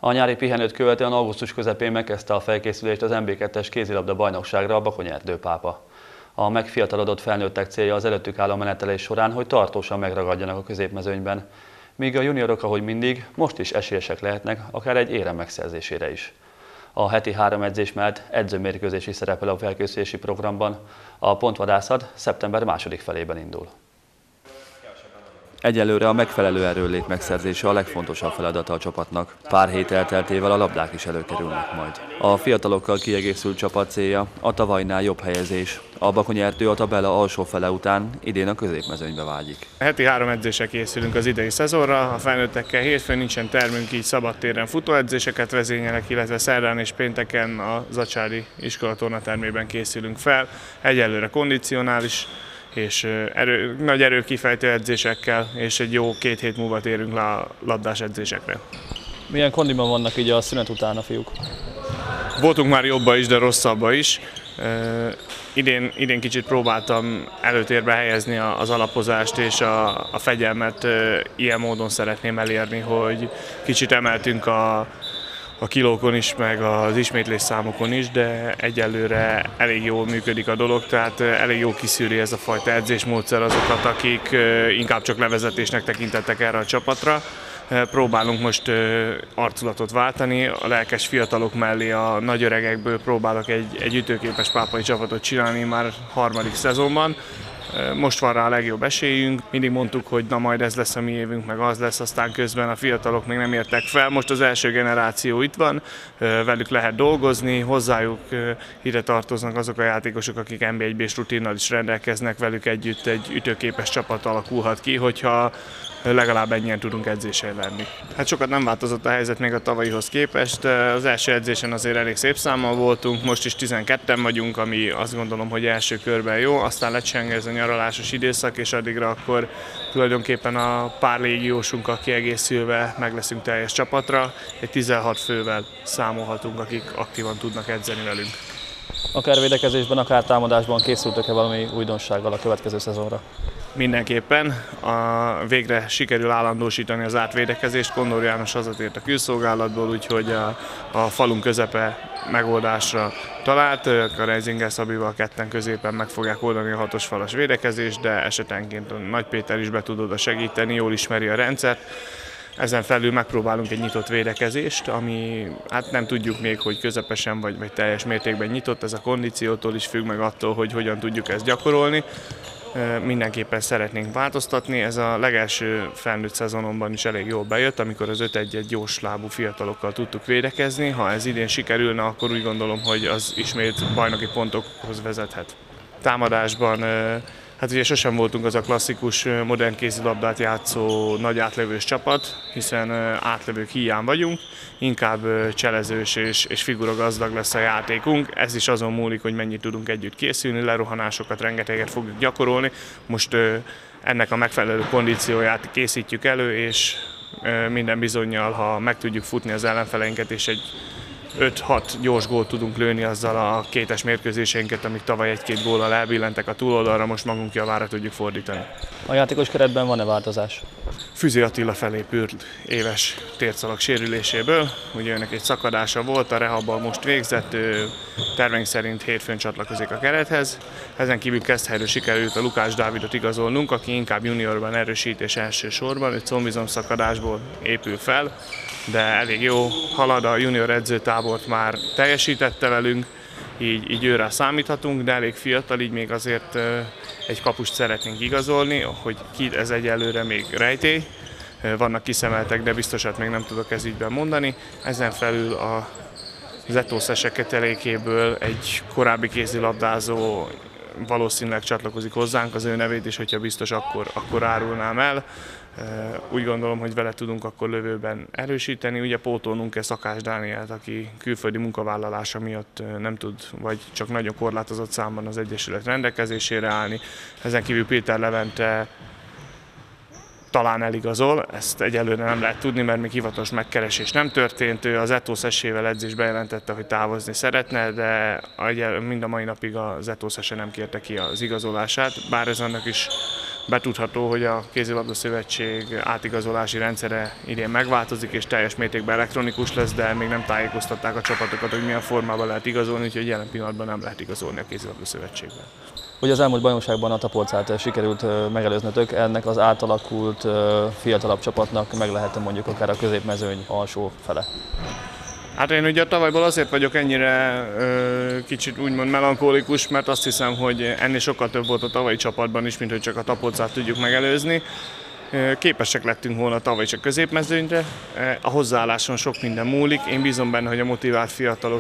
A nyári pihenőt követően augusztus közepén megkezdte a felkészülést az MB2-es kézilabda bajnokságra a Bakony Erdő pápa. A megfiatalodott felnőttek célja az előttük álló menetelés során, hogy tartósan megragadjanak a középmezőnyben. Míg a juniorok, ahogy mindig, most is esélyesek lehetnek, akár egy érem megszerzésére is. A heti 3 edzés mellett edzőmérkőzés is szerepel a felkészülési programban. A pontvadászat szeptember második felében indul. Egyelőre a megfelelő erőllét megszerzése a legfontosabb feladata a csapatnak. Pár hét elteltével a labdák is előkerülnek majd. A fiatalokkal kiegészült csapat célja a tavalynál jobb helyezés. A Bakony Erdő a tabella alsó fele után idén a középmezőnybe vágyik. Heti 3 edzésre készülünk az idei szezonra, a felnőttekkel hétfőn nincsen termünk, így szabadtéren futóedzéseket vezényelek, illetve szerdán és pénteken a Zacsári iskola tornatermében készülünk fel. Egyelőre kondicionális és nagy erőkifejtő edzésekkel, és egy jó 2 hét múlva térünk le a labdás edzésekre. Milyen kondiban vannak így a szünet után a fiúk? Voltunk már jobba is, de rosszabba is. Idén kicsit próbáltam előtérbe helyezni az alapozást és a fegyelmet, ilyen módon szeretném elérni, hogy kicsit emeltünk a kilókon is, meg az ismétlés számokon is, de egyelőre elég jól működik a dolog, tehát elég jól kiszűri ez a fajta edzésmódszer azokat, akik inkább csak levezetésnek tekintettek erre a csapatra. Próbálunk most arculatot váltani, a lelkes fiatalok mellé a nagyöregekből próbálok egy ütőképes pápai csapatot csinálni már 3. szezonban. Most van rá a legjobb esélyünk, mindig mondtuk, hogy na majd ez lesz a mi évünk, meg az lesz, aztán közben a fiatalok még nem értek fel. Most az első generáció itt van, velük lehet dolgozni, hozzájuk ide tartoznak azok a játékosok, akik NB1-s rutinnal is rendelkeznek, velük együtt egy ütőképes csapat alakulhat ki, hogyha legalább ennyien tudunk edzésen lenni. Hát sokat nem változott a helyzet még a tavalyihoz képest. Az első edzésen azért elég szép számmal voltunk, most is 12-en vagyunk, ami azt gondolom, hogy első körben jó. Aztán lecseng ez a nyaralásos időszak, és addigra akkor tulajdonképpen a pár légiósunkkal kiegészülve meg leszünk teljes csapatra. Egy 16 fővel számolhatunk, akik aktívan tudnak edzeni velünk. Akár védekezésben, akár támadásban készültek-e valami újdonsággal a következő szezonra? Mindenképpen. Végre sikerül állandósítani az átvédekezést. Kondor János hazatért a külszolgálatból, úgyhogy a falunk közepe megoldásra talált. A Reisinger Szabival ketten középen meg fogják oldani a 6-os falas védekezést, de esetenként a Nagy Péter is be tud oda segíteni, jól ismeri a rendszert. Ezen felül megpróbálunk egy nyitott védekezést, ami hát nem tudjuk még, hogy közepesen vagy teljes mértékben nyitott, ez a kondíciótól is függ, meg attól, hogy hogyan tudjuk ezt gyakorolni. Mindenképpen szeretnénk változtatni, ez a legelső felnőtt szezonomban is elég jól bejött, amikor az 5-1-1 gyorslábú fiatalokkal tudtuk védekezni. Ha ez idén sikerülne, akkor úgy gondolom, hogy az ismét bajnoki pontokhoz vezethet. Támadásban hát ugye sosem voltunk az a klasszikus modern kézilabdát játszó nagy átlövős csapat, hiszen átlövők hiány vagyunk, inkább cselezős és figuragazdag lesz a játékunk. Ez is azon múlik, hogy mennyit tudunk együtt készülni, lerohanásokat rengeteget fogjuk gyakorolni. Most ennek a megfelelő kondícióját készítjük elő, és minden bizonnyal, ha meg tudjuk futni az ellenfeleinket, és egy 5-6 gyors gólt tudunk lőni azzal a 2-es mérkőzéseinket, amik tavaly 1-2 góllal elbillentek a túloldalra, most magunk javára tudjuk fordítani. A játékos keretben van-e változás? Füzi Attila felépült éves térdszalag sérüléséből, ugye önnek egy szakadása volt, a rehabbal most végzett, terveink szerint hétfőn csatlakozik a kerethez. Ezen kívül Keszthelyről sikerült a Lukács Dávidot igazolnunk, aki inkább juniorban erősítés elsősorban, ő combizom szakadásból épül fel, de elég jó halad, a junior edzőtábort már teljesítette velünk, így őrá számíthatunk, de elég fiatal, így még azért egy kapust szeretnénk igazolni, hogy ki ez egyelőre még rejtély. Vannak kiszemeltek, de biztosat még nem tudok ez ügyben mondani. Ezen felül a Zetó Ketelékéből egy korábbi kézilabdázó valószínűleg csatlakozik hozzánk, az ő nevét is, hogyha biztos, akkor árulnám el. Úgy gondolom, hogy vele tudunk akkor lövőben erősíteni. Ugye pótolnunk kell Szakás Dánielt, aki külföldi munkavállalása miatt nem tud, vagy csak nagyon korlátozott számban az Egyesület rendelkezésére állni. Ezen kívül Péter Levente talán eligazol, ezt egyelőre nem lehet tudni, mert még hivatalos megkeresés nem történt. Ő az Zetó Szessével edzés bejelentette, hogy távozni szeretne, de mind a mai napig az Zetó Szesse nem kérte ki az igazolását, bár ez annak is Betudható, hogy a Kézilabda Szövetség átigazolási rendszere idén megváltozik és teljes mértékben elektronikus lesz, de még nem tájékoztatták a csapatokat, hogy milyen formában lehet igazolni, úgyhogy jelen pillanatban nem lehet igazolni a Kézilabda Szövetségben. Ugye az elmúlt bajnokságban a Tapolcát sikerült megelőznötök, ennek az átalakult fiatalabb csapatnak meg lehet mondjuk akár a középmezőny alsó fele? Hát én ugye a tavalyból azért vagyok ennyire kicsit úgymond melankolikus, mert azt hiszem, hogy ennél sokkal több volt a tavalyi csapatban is, mint hogy csak a Tapolcát tudjuk megelőzni. Képesek lettünk volna tavaly csak középmezőnyre, a hozzáálláson sok minden múlik, én bízom benne, hogy a motivált fiatalok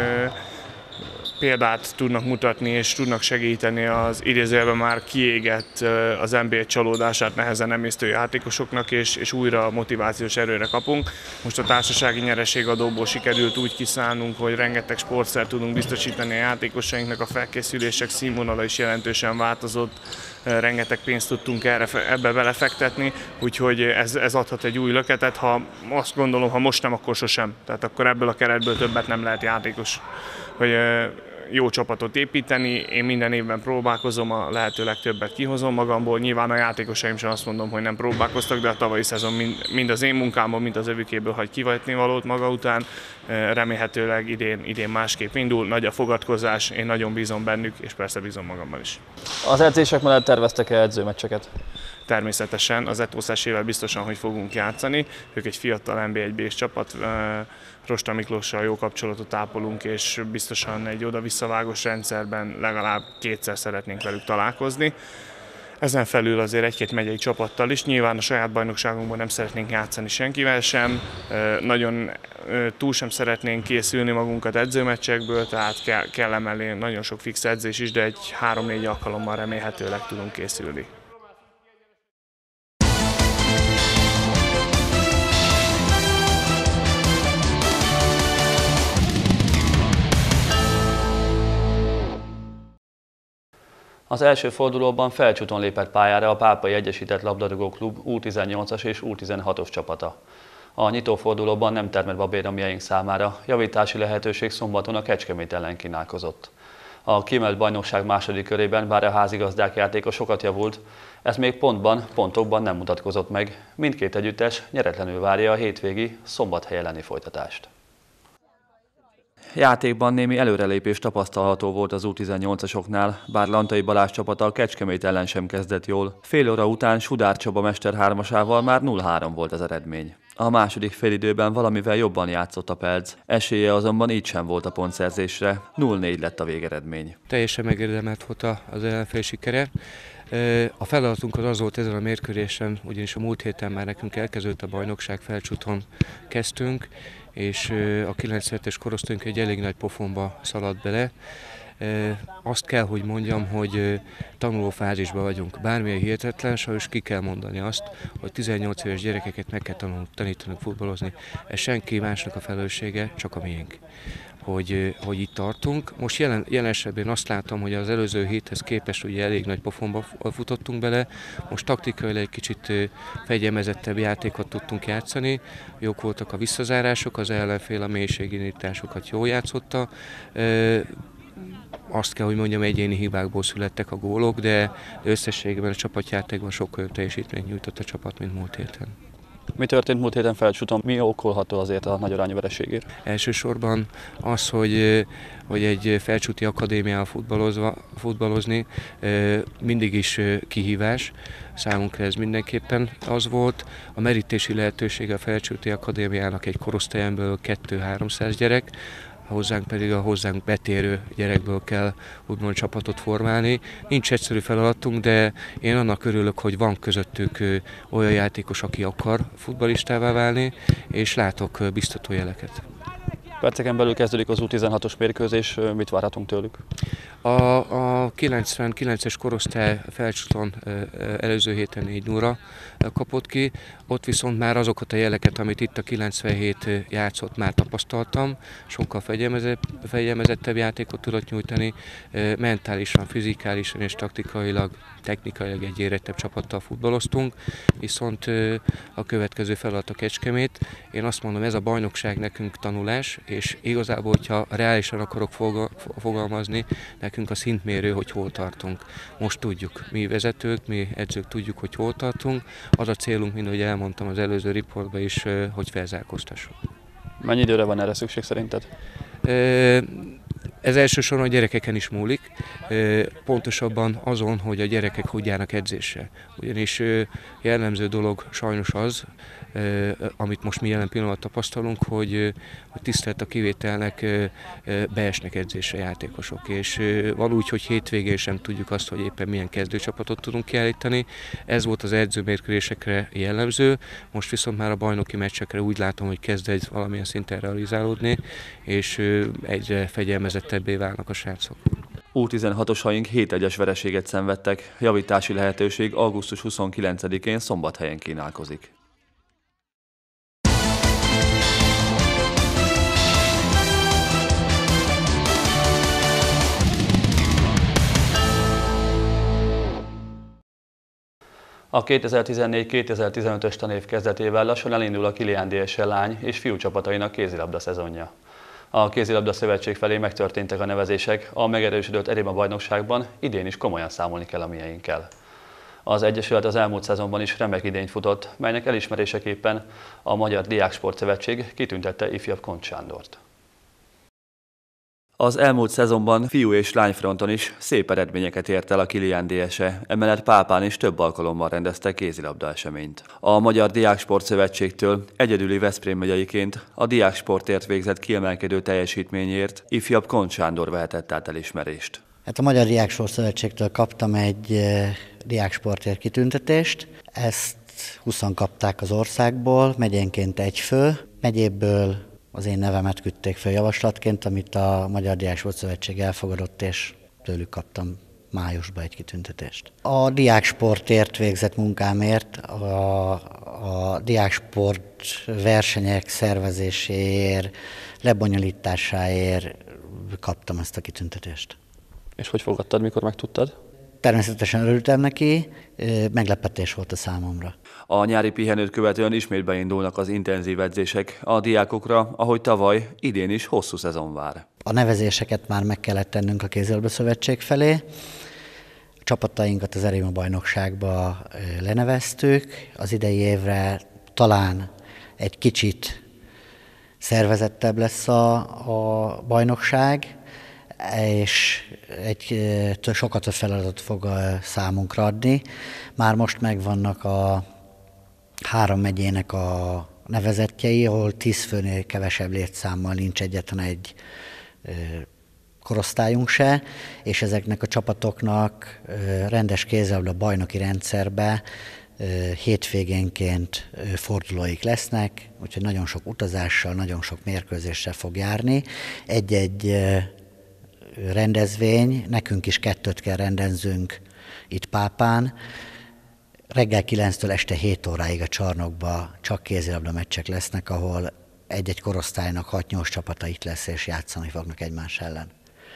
példát tudnak mutatni és tudnak segíteni az idézőjelben már kiégett az NB1 csalódását nehezen emésztő játékosoknak, és újra motivációs erőre kapunk. Most a társasági nyereségadóból sikerült úgy kiszállnunk, hogy rengeteg sportszert tudunk biztosítani a játékosainknak, a felkészülések színvonala is jelentősen változott, rengeteg pénzt tudtunk ebbe belefektetni, úgyhogy ez adhat egy új löketet, ha azt gondolom, ha most nem, akkor sosem. Tehát akkor ebből a keretből többet nem lehet játékos, hogy jó csapatot építeni. Én minden évben próbálkozom, a lehető legtöbbet kihozom magamból. Nyilván a játékosaim sem azt mondom, hogy nem próbálkoztak, de a tavalyi szezon mind az én munkámból, mind az övükéből hagy kivetni valót maga után. Remélhetőleg idén másképp indul, nagy a fogadkozás, én nagyon bízom bennük, és persze bízom magamban is. Az edzések mellett terveztek-e edzőmeccseket? Természetesen, az Etószásével biztosan, hogy fogunk játszani. Ők egy fiatal NB1-B-s csapat, Rosta Miklóssal jó kapcsolatot ápolunk, és biztosan egy oda-visszavágós rendszerben legalább kétszer szeretnénk velük találkozni. Ezen felül azért egy-két megyei csapattal is, nyilván a saját bajnokságunkban nem szeretnénk játszani senkivel sem, nagyon túl sem szeretnénk készülni magunkat edzőmeccsekből, tehát kell emellé nagyon sok fix edzés is, de egy 3-4 alkalommal remélhetőleg tudunk készülni. Az első fordulóban Felcsúton lépett pályára a Pápai Egyesített Labdarúgó Klub U18-as és U16-os csapata. A nyitófordulóban nem termett babéromjaink számára javítási lehetőség szombaton a Kecskemét ellen kínálkozott. A kiemelt bajnokság második körében bár a házigazdák játéka sokat javult, ez még pontokban nem mutatkozott meg. Mindkét együttes nyeretlenül várja a hétvégi Szombathely elleni folytatást. Játékban némi előrelépés tapasztalható volt az U18-asoknál, bár Lantai Balázs csapata a Kecskemét ellen sem kezdett jól. Fél óra után Sudár Csaba mester 3-asával már 0-3 volt az eredmény. A második félidőben valamivel jobban játszott a Pelc, esélye azonban így sem volt a pontszerzésre, 0-4 lett a végeredmény. Teljesen megérdemelt volt az ellenfél sikere. A feladatunk az volt ezen a mérkőzésen, ugyanis a múlt héten már nekünk elkezdődött a bajnokság, Felcsúton kezdtünk, és a 97-es korosztályunk egy elég nagy pofonba szaladt bele. Azt kell, hogy mondjam, hogy tanuló fázisban vagyunk. Bármilyen hihetetlen, sajnos ki kell mondani azt, hogy 18 éves gyerekeket meg kell tanítanunk futballozni. Ez senki másnak a felelőssége, csak a miénk. Hogy itt tartunk. Most jelen esetben azt látom, hogy az előző héthez képest ugye elég nagy pofonba futottunk bele. Most taktikailag egy kicsit fegyelmezettebb játékot tudtunk játszani. Jók voltak a visszazárások, az ellenfél a mélységindításokat jól játszotta. Azt kell, hogy mondjam, egyéni hibákból születtek a gólok, de összességében a csapatjátékban sokkal jobb teljesítményt nyújtott a csapat, mint múlt héten. Mi történt múlt héten Felcsúton? Mi okolható azért a nagy arányú vereségért? Elsősorban az, hogy egy felcsúti akadémiával futballozni mindig is kihívás. Számunkra ez mindenképpen az volt. A merítési lehetősége a Felcsúti Akadémiának egy korosztályából 200-300 gyerek, hozzánk pedig a hozzánk betérő gyerekből kell úgymond csapatot formálni. Nincs egyszerű feladatunk, de én annak örülök, hogy van közöttük olyan játékos, aki akar futballistává válni, és látok biztató jeleket. Perceken belül kezdődik az U16-os mérkőzés, mit várhatunk tőlük? A 99-es korosztály Felcsúton előző héten 4-0-ra kapott ki, ott viszont már azokat a jeleket, amit itt a 97 játszott, már tapasztaltam, sokkal fegyelmezettebb játékot tudott nyújtani, mentálisan, fizikálisan és taktikailag, technikailag egy érettebb csapattal futballoztunk, viszont a következő feladat a Kecskemét. Én azt mondom, ez a bajnokság nekünk tanulás, és igazából, hogyha reálisan akarok fogalmazni, nekünk a szintmérő, hogy hol tartunk. Most tudjuk, mi vezetők, mi edzők tudjuk, hogy hol tartunk. Az a célunk, mint ahogy elmondtam az előző riportban is, hogy felzárkóztassuk. Mennyi időre van erre szükség szerinted? Ez elsősorban a gyerekeken is múlik, pontosabban azon, hogy a gyerekek hogy járnak edzésre. Ugyanis jellemző dolog sajnos az, amit most mi jelen pillanatban tapasztalunk, hogy tisztelt a kivételnek beesnek edzésre játékosok. És van úgy, hogy hétvégén sem tudjuk azt, hogy éppen milyen kezdőcsapatot tudunk kiállítani. Ez volt az edzőmérkőzésekre jellemző, most viszont már a bajnoki meccsekre úgy látom, hogy kezd egy valamilyen szinten realizálódni, és egyre fegyelmezettebbé válnak a srácok. U16-osaink 7-1-es vereséget szenvedtek, javítási lehetőség augusztus 29-én Szombathelyen kínálkozik. A 2014-2015-ös tanév kezdetével lassan elindul a Kilián DSL lány és fiú csapatainak kézilabda szezonja. A Kézilabda Szövetség felé megtörténtek a nevezések, a megerősödött Erima bajnokságban idén is komolyan számolni kell a mieinkkel. Az Egyesület az elmúlt szezonban is remek idényt futott, melynek elismeréseképpen a Magyar Diáksport Szövetség kitüntette ifjabb Koncz Sándort. Az elmúlt szezonban fiú és lányfronton is szép eredményeket ért el a Kilián DSE, emellett Pápán is több alkalommal rendezte kézilabda eseményt. A Magyar Diáksport Szövetségtől egyedüli Veszprém megyeiként a diáksportért végzett kiemelkedő teljesítményért ifjabb Koncz Sándor vehetett át elismerést. Hát a Magyar Diáksport Szövetségtől kaptam egy diáksportért kitüntetést, ezt 20-an kapták az országból, megyenként egy fő, megyéből az én nevemet küldték fel javaslatként, amit a Magyar Diáksport Szövetség elfogadott, és tőlük kaptam májusban egy kitüntetést. A diáksportért végzett munkámért, a diáksport versenyek szervezéséért, lebonyolításáért kaptam ezt a kitüntetést. És hogy fogadtad, mikor megtudtad? Természetesen örültem neki, meglepetés volt a számomra. A nyári pihenőt követően ismét beindulnak az intenzív edzések a diákokra, ahogy tavaly, idén is hosszú szezon vár. A nevezéseket már meg kellett tennünk a Kézilabda Szövetség felé. A csapatainkat az Erima bajnokságba leneveztük. Az idei évre talán egy kicsit szervezettebb lesz a bajnokság, és sokat több feladatot fog számunkra adni. Már most megvannak a 3 megyének a nevezettjei, ahol 10 főnél kevesebb létszámmal nincs egyetlen egy korosztályunk se, és ezeknek a csapatoknak rendes kézilabda bajnoki rendszerbe hétvégénként fordulóik lesznek, úgyhogy nagyon sok utazással, nagyon sok mérkőzéssel fog járni. Egy-egy rendezvény, nekünk is 2-t kell rendezzünk itt Pápán. Reggel 9-től este 7 óráig a csarnokban csak kézilabda meccsek lesznek, ahol egy-egy korosztálynak 6-8 csapata itt lesz, és játszani fognak egymás ellen.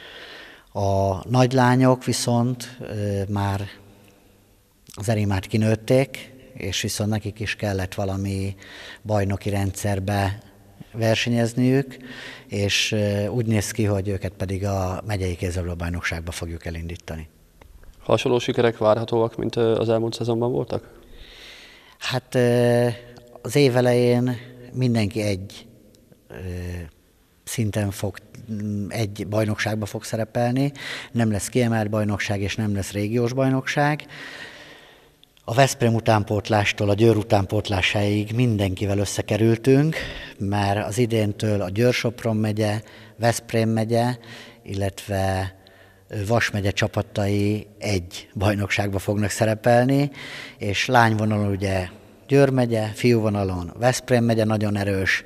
A nagylányok viszont már az Erimát kinőtték, és viszont nekik is kellett valami bajnoki rendszerbe versenyezniük, és úgy néz ki, hogy őket pedig a megyei kézilabda bajnokságba fogjuk elindítani. Hasonló sikerek várhatóak, mint az elmúlt szezonban voltak? Hát az év elején mindenki egy szinten egy bajnokságba fog szerepelni, nem lesz kiemelt bajnokság és nem lesz régiós bajnokság. A Veszprém utánpótlástól a Győr utánpótlásáig mindenkivel összekerültünk, mert az idéntől a Győr-Sopron megye, Veszprém megye, illetve Vas megye csapatai egy bajnokságba fognak szerepelni, és lányvonalon ugye Győr megye, fiúvonalon Veszprém megye nagyon erős,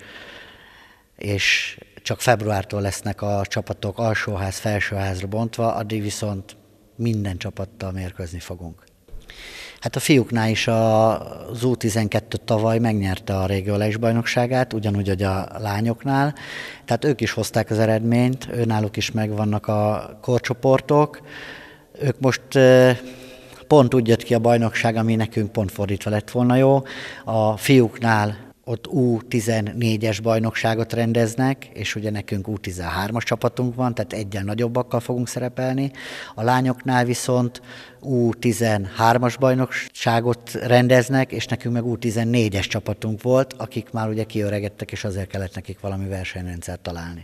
és csak februártól lesznek a csapatok alsóház, felsőházra bontva, addig viszont minden csapattal mérkőzni fogunk. Hát a fiúknál is az U12 tavaly megnyerte a regionális bajnokságát, ugyanúgy, hogy a lányoknál. Tehát ők is hozták az eredményt, őnáluk is megvannak a korcsoportok. Ők most pont úgy jött ki a bajnokság, ami nekünk pont fordítva lett volna jó. A fiúknál ott U14-es bajnokságot rendeznek, és ugye nekünk U13-as csapatunk van, tehát egyen nagyobbakkal fogunk szerepelni. A lányoknál viszont U13-as bajnokságot rendeznek, és nekünk meg U14-es csapatunk volt, akik már ugye kiöregedtek, és azért kellett nekik valami versenyrendszert találni.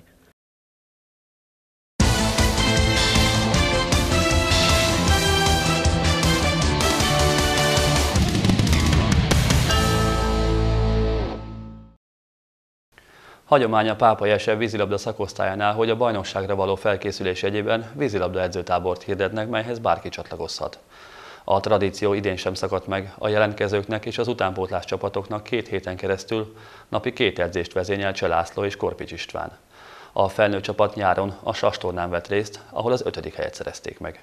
Hagyomány a Pápai Eser vízilabda szakosztályánál, hogy a bajnokságra való felkészülés jegyében vízilabda edzőtábort hirdetnek, melyhez bárki csatlakozhat. A tradíció idén sem szakadt meg, a jelentkezőknek és az utánpótlás csapatoknak 2 héten keresztül napi 2 edzést vezényel Cseh László és Korpics István. A felnőtt csapat nyáron a Sastornán vett részt, ahol az 5. helyet szerezték meg.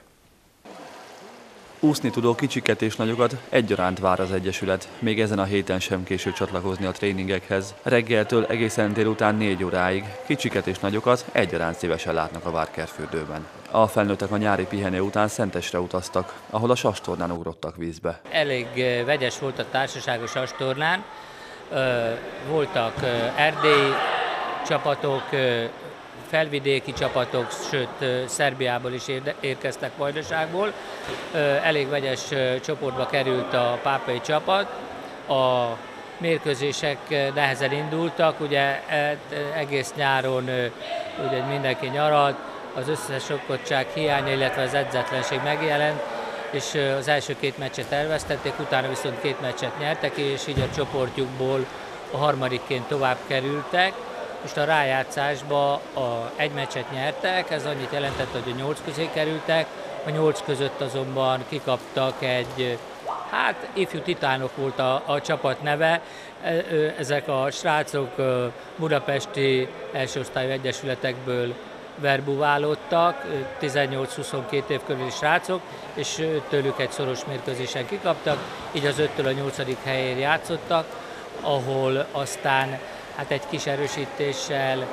Úszni tudó kicsiket és nagyokat egyaránt vár az Egyesület, még ezen a héten sem késő csatlakozni a tréningekhez. Reggeltől egészen délután 4 óráig kicsiket és nagyokat egyaránt szívesen látnak a Várkertfürdőben. A felnőttek a nyári pihenő után Szentesre utaztak, ahol a Sastornán ugrottak vízbe. Elég vegyes volt a társaság a Sastornán, voltak erdélyi csapatok, felvidéki csapatok, sőt Szerbiából is érkeztek Vajdaságból. Elég vegyes csoportba került a pápai csapat. A mérkőzések nehezen indultak, ugye egész nyáron ugye mindenki nyaralt, az összesokkottság hiánya, illetve az edzetlenség megjelent, és az első 2 meccset elvesztették, utána viszont 2 meccset nyertek, és így a csoportjukból a harmadikként tovább kerültek. Most a rájátszásba 1 meccset nyertek, ez annyit jelentett, hogy a 8 közé kerültek, a 8 között azonban kikaptak egy, ifjú titánok volt a csapat neve. Ezek a srácok budapesti elsőosztályú egyesületekből verbuválódtak, 18-22 év körüli srácok, és tőlük egy szoros mérkőzésen kikaptak, így az 5-től a 8. helyén játszottak, ahol aztán egy kis erősítéssel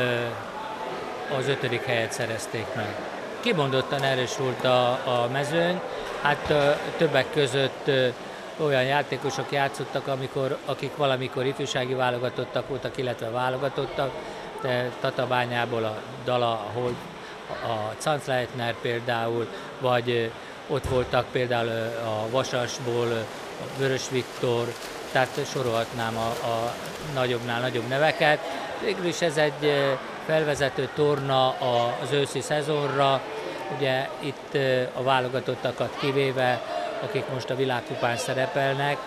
az 5. helyet szerezték meg. Kimondottan erős volt a mezőny, többek között olyan játékosok játszottak, akik valamikor ifjúsági válogatottak voltak, illetve válogatottak, de Tatabányából a Dala, a Cancleitner például, vagy ott voltak például a Vasasból a Vörös Viktor, tehát sorolhatnám a nagyobbnál nagyobb neveket. Végül is ez egy felvezető torna az őszi szezonra, ugye itt a válogatottakat kivéve, akik most a világkupán szerepelnek,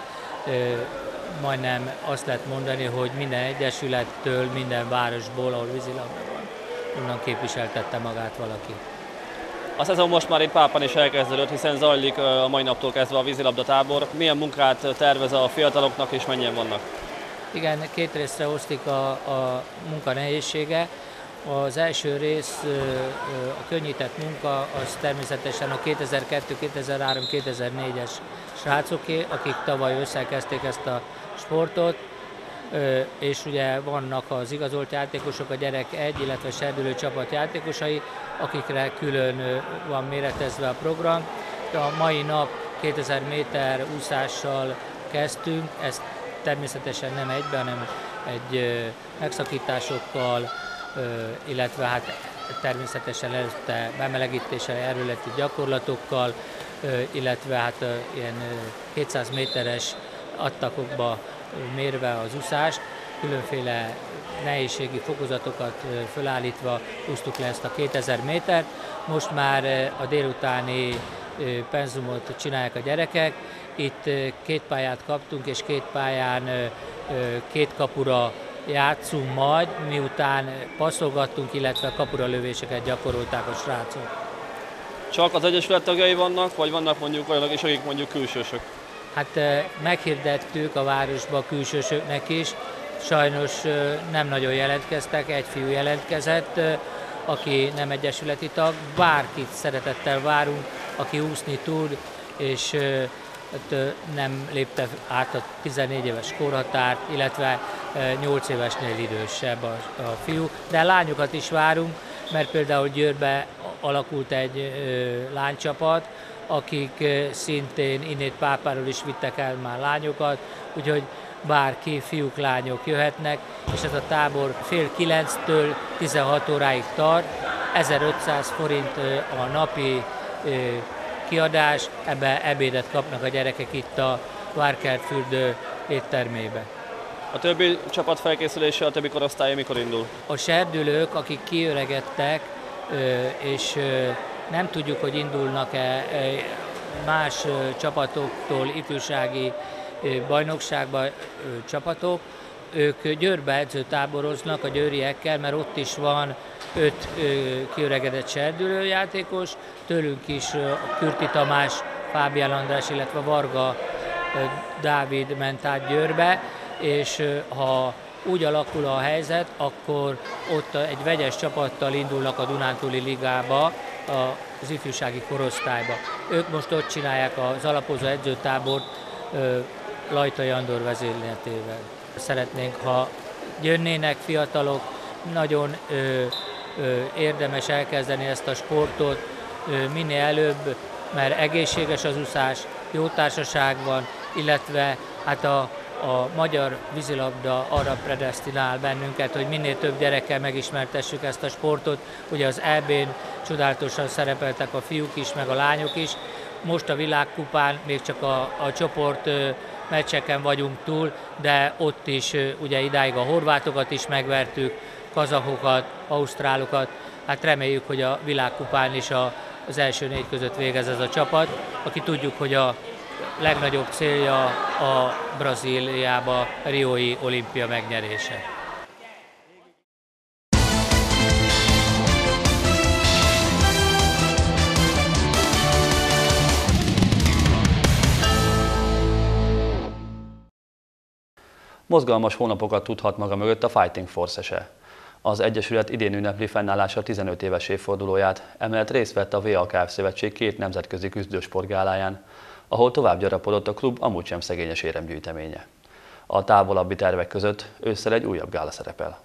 majdnem azt lehet mondani, hogy minden egyesülettől, minden városból, ahol vízilabda van, onnan képviseltette magát valaki. A szezon most már itt Pápán is elkezdődött, hiszen zajlik a mai naptól kezdve a vízilabda tábor. Milyen munkát tervez a fiataloknak és mennyien vannak? Igen, 2 részre osztik a munka nehézsége. Az első rész, a könnyített munka, az természetesen a 2002, 2003, 2004-es srácoké, akik tavaly összekezdték ezt a sportot, és ugye vannak az igazolt játékosok, a gyerek 1, illetve serdülő csapat játékosai, akikre külön van méretezve a program. A mai nap 2000 méter úszással kezdtünk, ezt természetesen nem egyben, hanem egy megszakításokkal, illetve természetesen előtte bemelegítéssel, erőleti gyakorlatokkal, illetve ilyen 200 méteres attakokba mérve az úszást, különféle nehézségi fokozatokat fölállítva úsztuk le ezt a 2000 métert. Most már a délutáni penzumot csinálják a gyerekek. Itt 2 pályát kaptunk, és 2 pályán 2 kapura játszunk majd, miután passzolgattunk, illetve kapura lövéseket gyakorolták a srácok. Csak az egyesület tagjai vannak, vagy vannak mondjuk olyanok is, akik mondjuk külsősök? Meghirdettük a városba külsősöknek is, sajnos nem nagyon jelentkeztek, 1 fiú jelentkezett, aki nem egyesületi tag, bárkit szeretettel várunk, aki úszni tud, és nem lépte át a 14 éves korhatárt, illetve 8 évesnél idősebb a fiú, de lányokat is várunk, mert például Győrbe alakult egy lánycsapat, akik szintén innét Pápáról is vittek el már lányokat, úgyhogy bárki, fiúk, lányok jöhetnek, és ez a tábor fél 9-től 16 óráig tart, 1500 forint a napi kiadás, ebbe ebédet kapnak a gyerekek itt a Várkertfürdő éttermébe. A többi csapat felkészülése, a többi korosztálya mikor indul? A serdülők, akik kiöregedtek, és nem tudjuk, hogy indulnak-e más csapatoktól ifjúsági bajnokságba csapatok, ők Győrbe edzőtáboroznak a győriekkel, mert ott is van 5 kiöregedett serdülőjátékos, tőlünk is Kürti Tamás, Fábián András, illetve Varga Dávid ment át Győrbe, és ha úgy alakul a helyzet, akkor ott egy vegyes csapattal indulnak a Dunántúli Ligába, az ifjúsági korosztályba. Ők most ott csinálják az alapozó edzőtábort Lajtai Andor vezérletével. Szeretnénk, ha jönnének fiatalok, nagyon érdemes elkezdeni ezt a sportot minél előbb, mert egészséges az úszás, jó társaság van, illetve hát a magyar vízilabda arra predesztinál bennünket, hogy minél több gyerekkel megismertessük ezt a sportot. Ugye az EB-n csodálatosan szerepeltek a fiúk is, meg a lányok is. Most a világkupán még csak a csoport meccseken vagyunk túl, de ott is ugye idáig a horvátokat is megvertük, kazahokat, ausztrálokat. Hát reméljük, hogy a világkupán is az első 4 között végez ez a csapat, aki tudjuk, hogy a legnagyobb célja a Brazíliába riói olimpia megnyerése. Mozgalmas hónapokat tudhat maga mögött a Fighting Force-e. Az Egyesület idén ünnepli fennállása 15 éves évfordulóját, emellett részt vett a VAKF Szövetség 2 nemzetközi küzdősportgáláján, ahol tovább gyarapodott a klub amúgy sem szegényes éremgyűjteménye. A távolabbi tervek között ősszel egy újabb gála szerepel.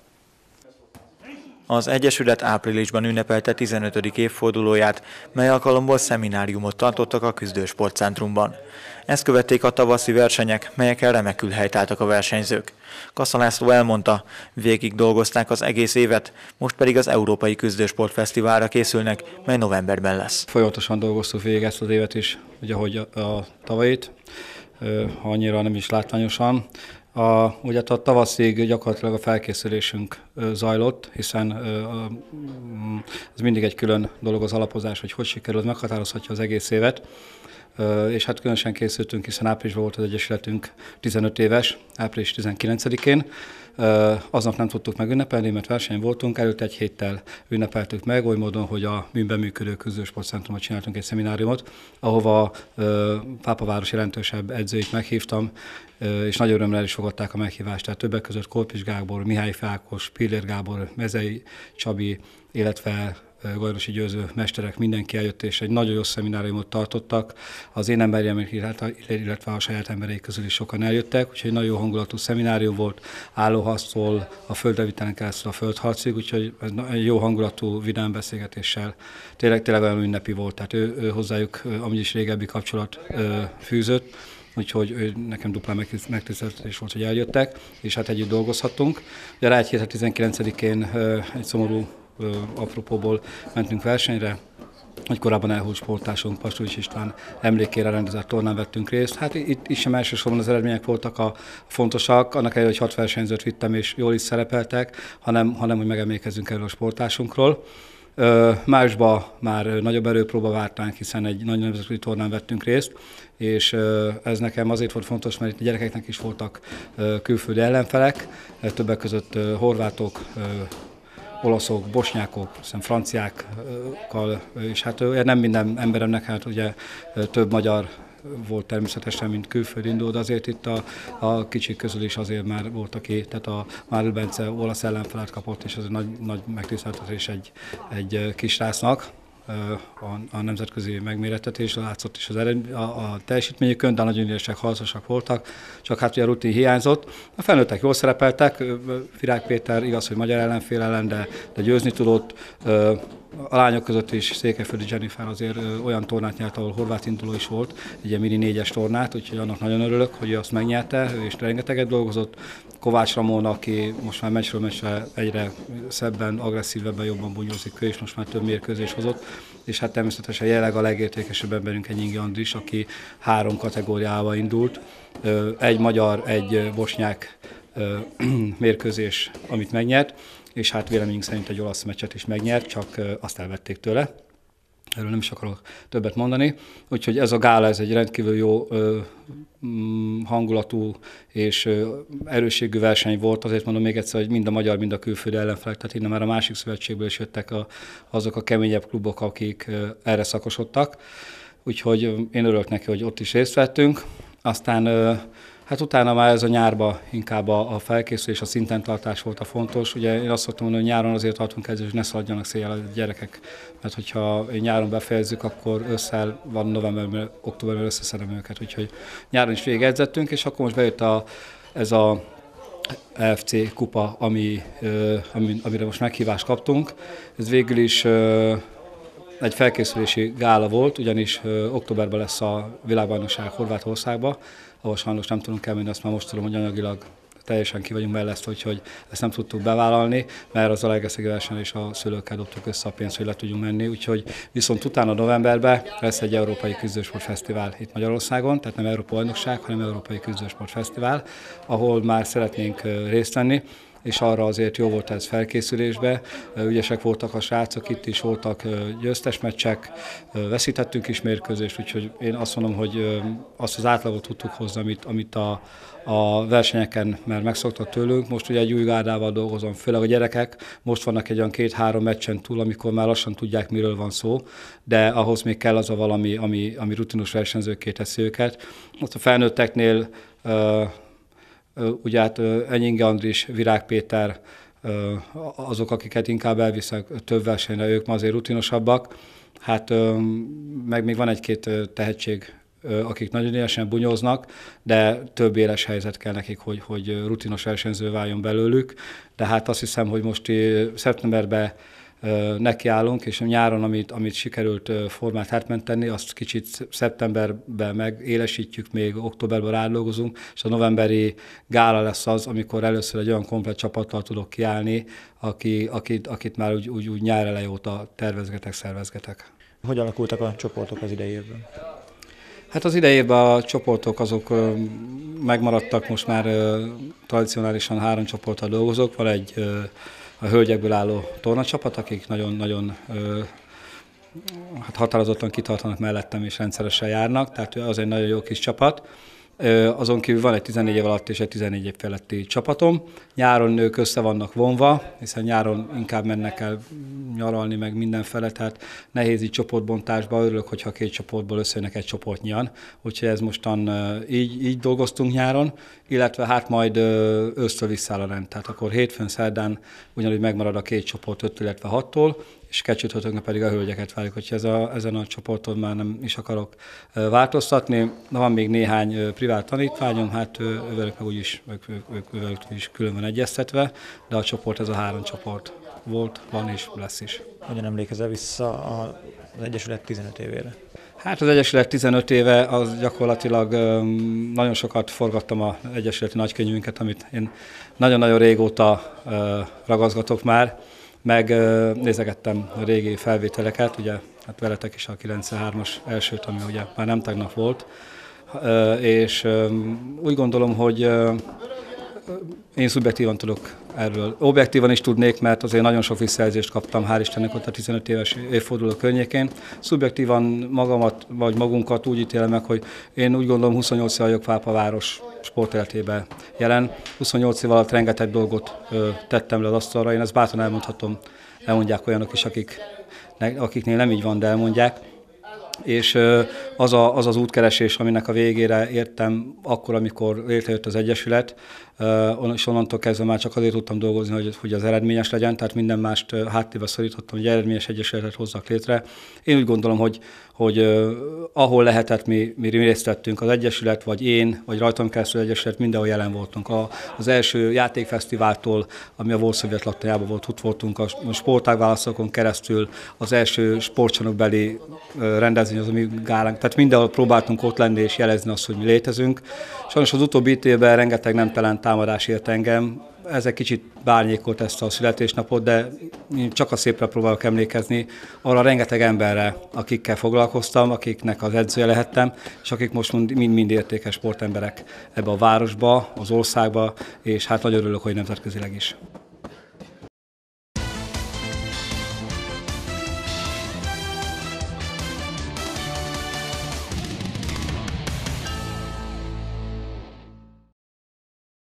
Az Egyesület áprilisban ünnepelte 15. évfordulóját, mely alkalomból szemináriumot tartottak a Küzdősportcentrumban. Ezt követték a tavaszi versenyek, melyekkel remekül helytáltak a versenyzők. Kassa László elmondta, végig dolgozták az egész évet, most pedig az Európai Küzdősportfesztiválra készülnek, mely novemberben lesz. Folyamatosan dolgoztuk végig ezt az évet is, ugye ahogy a tavait, annyira nem is látványosan. Ugye a tavaszig gyakorlatilag a felkészülésünk zajlott, hiszen ez mindig egy külön dolog az alapozás, hogy sikerül, meghatározhatja az egész évet. És hát különösen készültünk, hiszen áprilisban volt az Egyesületünk 15 éves, április 19-én. Aznap nem tudtuk megünnepelni, mert versenyen voltunk, előtte egy héttel ünnepeltük meg, oly módon, hogy a bűnben működő küzdősportcentrumot csináltunk egy szemináriumot, ahova Pápaváros jelentősebb edzőit meghívtam, és nagy örömmel is fogadták a meghívást. Tehát többek között Kolpis Gábor, Mihály Fákos, Pillér Gábor, Mezei Csabi, illetve Gajdosi Győző mesterek, mindenki eljött, és egy nagyon jó szemináriumot tartottak. Az én embereim, illetve a saját embereik közül is sokan eljöttek, úgyhogy nagyon jó hangulatú szeminárium volt, állóharctól a földrevitelen keresztül a földharcig, úgyhogy ez egy jó hangulatú, vidám beszélgetéssel tényleg olyan ünnepi volt, tehát ő hozzájuk amúgy is régebbi kapcsolat fűzött, úgyhogy nekem duplán megtiszteltetés volt, hogy eljöttek, és hát együtt dolgozhattunk. Ugye rá egy hétre 19-én egy szomorú apropóból mentünk versenyre, egy korábban elhúlt sporttársunk, Pastorics István emlékére rendezett tornán vettünk részt. Hát itt is sem elsősorban az eredmények voltak a fontosak, annak ellenére, hogy 6 versenyzőt vittem és jól is szerepeltek, hanem hogy megemlékezzünk erről a sporttársunkról. Májusban már nagyobb erőpróba vártánk, hiszen egy nagy nemzetközi tornán vettünk részt, és ez nekem azért volt fontos, mert itt a gyerekeknek is voltak külföldi ellenfelek, többek között horvátok, olaszok, bosnyákok, franciákkal, és hát nem minden emberemnek, hát ugye több magyar volt természetesen, mint külföldi indul, de azért itt a kicsik közül is azért már volt, aki, tehát a Márl Bence olasz ellenfelet kapott, és ez egy nagy megtiszteltetés egy kisrácnak. A nemzetközi megmérettetés látszott is a teljesítményükön, de nagyon ügyesek, harcosak voltak, csak hát ugye a rutin hiányzott. A felnőttek jól szerepeltek, Virág Péter igaz, hogy magyar ellenfél ellen, de győzni tudott. A lányok között is Székelyföldi Jennifer azért olyan tornát nyert, ahol horvát induló is volt, egy ilyen mini 4-es tornát, úgyhogy annak nagyon örülök, hogy ő azt megnyerte, ő is rengeteget dolgozott. Kovács Ramón, aki most már meccsről meccsre egyre szebben, agresszívebben, jobban bunyózik, ő is most már több mérkőzést hozott, és hát természetesen jelenleg a legértékesebb emberünk egy Nyingi Andris, aki 3 kategóriába indult, egy magyar, egy bosnyák mérkőzés, amit megnyert, és hát véleményünk szerint egy olasz meccset is megnyert, csak azt elvették tőle. Erről nem is akarok többet mondani. Úgyhogy ez a gála, ez egy rendkívül jó hangulatú és erősségű verseny volt. Azért mondom még egyszer, hogy mind a magyar, mind a külföldi ellenfelek, tehát innen már a másik szövetségből is jöttek azok a keményebb klubok, akik erre szakosodtak. Úgyhogy én örülök neki, hogy ott is részt vettünk. Aztán hát utána már ez a nyárba inkább a felkészülés, a szinten tartás volt a fontos. Ugye én azt szoktam mondani, hogy nyáron azért tartunk ezzel, hogy ne szaladjanak széjjel a gyerekek, mert hogyha nyáron befejezzük, akkor ősszel van novemberben, októberben összeszedem őket. Úgyhogy nyáron is végigedzettünk, és akkor most bejött ez a FC kupa, amire most meghívást kaptunk. Ez végül is egy felkészülési gála volt, ugyanis októberben lesz a világbajnokság Horvátországban, ahol sajnos nem tudunk elmenni, azt már most tudom, hogy anyagilag teljesen ki vagyunk mellesztve, úgyhogy ezt nem tudtuk bevállalni, mert az Zalaegerszegi versenyen is a szülőkkel dobtuk össze a pénzt, hogy le tudjunk menni, úgyhogy viszont utána novemberben lesz egy Európai Küzdősportfesztivál itt Magyarországon, tehát nem Európa bajnokság, hanem Európai Küzdősportfesztivál, ahol már szeretnénk részt venni, és arra azért jó volt ez felkészülésbe. Ügyesek voltak a srácok, itt is voltak győztes meccsek, veszítettünk is mérkőzést, úgyhogy én azt mondom, hogy azt az átlagot tudtuk hozni, amit a versenyeken már megszoktak tőlünk. Most ugye egy új gárdával dolgozom, főleg a gyerekek most vannak egy olyan 2-3 meccsen túl, amikor már lassan tudják, miről van szó, de ahhoz még kell az a valami, ami rutinos versenyzőkké teszi őket. Most a felnőtteknél ugye hát Enyingi Andris, Virág Péter, azok, akiket inkább elviszek több versenyre, ők ma azért rutinosabbak. Hát meg még van egy-két tehetség, akik nagyon élesen bunyóznak, de több éles helyzet kell nekik, hogy rutinos versenyző váljon belőlük. De hát azt hiszem, hogy most szeptemberben nekiállunk, és nyáron, amit sikerült formát átmenteni, azt kicsit szeptemberben megélesítjük, még októberben rádolgozunk, és a novemberi gála lesz az, amikor először egy olyan komplett csapattal tudok kiállni, akit már úgy nyár elej óta tervezgetek, szervezgetek. Hogy alakultak a csoportok az idei évben? Hát az idei évben a csoportok azok megmaradtak, most már tradicionálisan 3 csoporttal dolgozok, van egy a hölgyekből álló tornacsapat, akik nagyon-nagyon határozottan kitartanak mellettem és rendszeresen járnak, tehát az egy nagyon jó kis csapat. Azon kívül van egy 14 év alatt és egy 14 év feletti csapatom. Nyáron nők össze vannak vonva, hiszen nyáron inkább mennek el nyaralni meg mindenfele, tehát nehéz így csoportbontásba, örülök, hogyha 2 csoportból összejönnek egy csoportnyian. Úgyhogy ez mostan így dolgoztunk nyáron, illetve hát majd ősztől visszáll a rend. Tehát akkor hétfőn, szerdán ugyanúgy megmarad a 2 csoport 5, illetve 6-tól, és csütörtökön pedig a hölgyeket várjuk, hogy ezen a csoporton már nem is akarok változtatni. Van még néhány privát tanítványom, hát ővelük is külön van egyeztetve, de a csoport ez a 3 csoport volt, van és lesz is. Hogyan emlékezel vissza az Egyesület 15 évére? Hát az Egyesület 15 éve, az gyakorlatilag nagyon sokat forgattam az egyesületi nagykönyvünket, amit én nagyon-nagyon régóta ragazgatok már, meg nézegettem a régi felvételeket, ugye hát veletek is a 93-as elsőt, ami ugye már nem tegnap volt, és úgy gondolom, hogy én szubjektívan tudok erről. Objektívan is tudnék, mert azért nagyon sok visszajelzést kaptam, hál' Istennek ott a 15 éves évforduló környékén. Szubjektívan magamat, vagy magunkat úgy ítélem meg, hogy én úgy gondolom 28 év vagyok Pápaváros sportéletében jelen. 28 év alatt rengeteg dolgot tettem le az asztalra, én ezt bátran elmondhatom, elmondják olyanok is, akiknél nem így van, de elmondják. És az az útkeresés, aminek a végére értem akkor, amikor létrejött az Egyesület, és onnantól kezdve már csak azért tudtam dolgozni, hogy az eredményes legyen, tehát minden mást háttérbe szorítottam, hogy eredményes egyesületet hozzak létre. Én úgy gondolom, hogy ahol lehetett, mi részt vettünk, az Egyesület, vagy én, vagy rajtam keresztül Egyesület, mindenhol jelen voltunk. Az első játékfesztiváltól, ami a volt szovjet laktanyában volt, ott voltunk, a sportágválasztókon keresztül, az első sportcsarnokbeli rendezvény, az ami gálánk, tehát mindenhol próbáltunk ott lenni és jelezni azt, hogy mi létezünk. Sajnos az utóbbi 2 évben rengeteg nemtelen támadás ért engem. Ez egy kicsit bárnyékolt ezt a születésnapot, de én csak a szépre próbálok emlékezni arra rengeteg emberre, akikkel foglalkoztam, akiknek az edzője lehettem, és akik most mind értékes sportemberek ebbe a városba, az országba, és hát nagyon örülök, hogy nemzetközileg is.